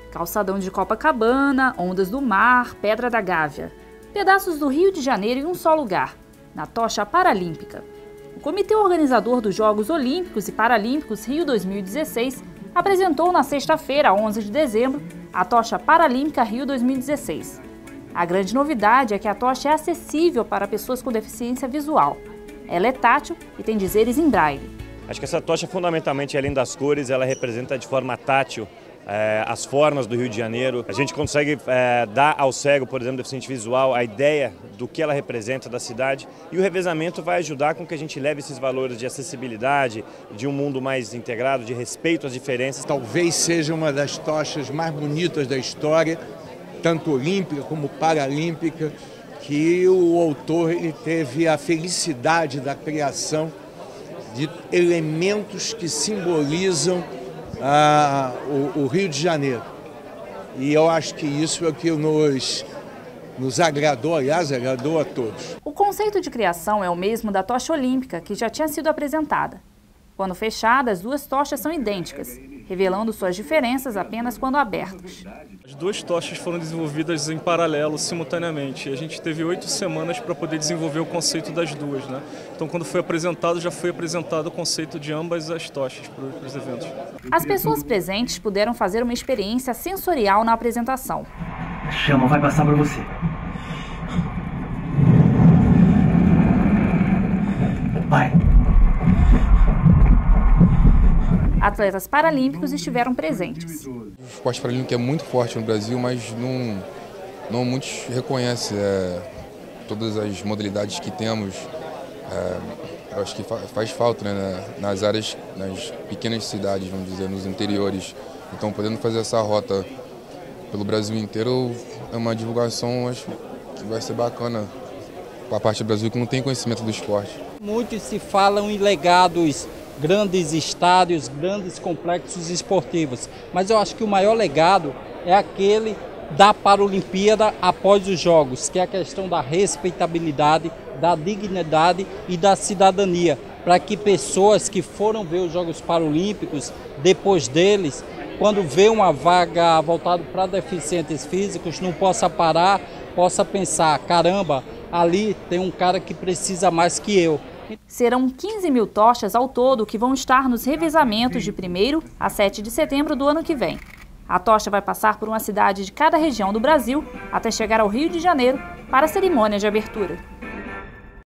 Calçadão de Copacabana, ondas do mar, Pedra da Gávea. Pedaços do Rio de Janeiro em um só lugar, na tocha paralímpica. O comitê organizador dos Jogos Olímpicos e Paralímpicos Rio 2016 apresentou na sexta-feira, 11 de dezembro, a tocha paralímpica Rio 2016. A grande novidade é que a tocha é acessível para pessoas com deficiência visual. Ela é tátil e tem dizeres em braille. Acho que essa tocha, fundamentalmente, além das cores, ela representa de forma tátil as formas do Rio de Janeiro. A gente consegue dar ao cego, por exemplo, deficiente visual, a ideia do que ela representa da cidade, e o revezamento vai ajudar com que a gente leve esses valores de acessibilidade, de um mundo mais integrado, de respeito às diferenças. Talvez seja uma das tochas mais bonitas da história, tanto olímpica como paralímpica, que o autor ele teve a felicidade da criação de elementos que simbolizam o Rio de Janeiro. E eu acho que isso é o que nos agradou, aliás, agradou a todos. O conceito de criação é o mesmo da tocha olímpica, que já tinha sido apresentada. Quando fechadas, as duas tochas são idênticas, revelando suas diferenças apenas quando abertas. As duas tochas foram desenvolvidas em paralelo, simultaneamente. E a gente teve 8 semanas para poder desenvolver o conceito das duas, né? Então, quando foi apresentado, já foi apresentado o conceito de ambas as tochas para os eventos. As pessoas presentes puderam fazer uma experiência sensorial na apresentação. A chama vai passar para você. Vai. Atletas paralímpicos estiveram presentes. O esporte paralímpico é muito forte no Brasil, mas não muitos reconhecem todas as modalidades que temos. Eu acho que faz falta, né, nas áreas, nas pequenas cidades, vamos dizer, nos interiores. Então, podendo fazer essa rota pelo Brasil inteiro é uma divulgação, acho que vai ser bacana para a parte do Brasil que não tem conhecimento do esporte. Muitos se falam em legados, grandes estádios, grandes complexos esportivos, mas eu acho que o maior legado é aquele da Paralimpíada após os Jogos, que é a questão da respeitabilidade, da dignidade e da cidadania, para que pessoas que foram ver os Jogos Paralímpicos, depois deles, quando vê uma vaga voltada para deficientes físicos, não possa parar, possa pensar, caramba, ali tem um cara que precisa mais que eu. Serão 15 mil tochas ao todo que vão estar nos revezamentos de 1º a 7 de setembro do ano que vem. A tocha vai passar por uma cidade de cada região do Brasil até chegar ao Rio de Janeiro para a cerimônia de abertura.